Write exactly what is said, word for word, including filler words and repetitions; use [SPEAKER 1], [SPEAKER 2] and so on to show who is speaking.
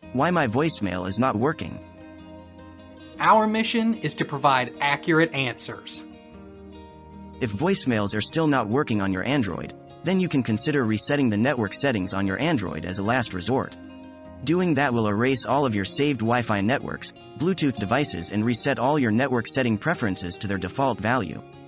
[SPEAKER 1] Why my voicemail is not working.
[SPEAKER 2] Our mission is to provide accurate answers.
[SPEAKER 1] If voicemails are still not working on your Android, then you can consider resetting the network settings on your Android as a last resort. Doing that will erase all of your saved Wi-Fi networks, Bluetooth devices, and reset all your network setting preferences to their default value.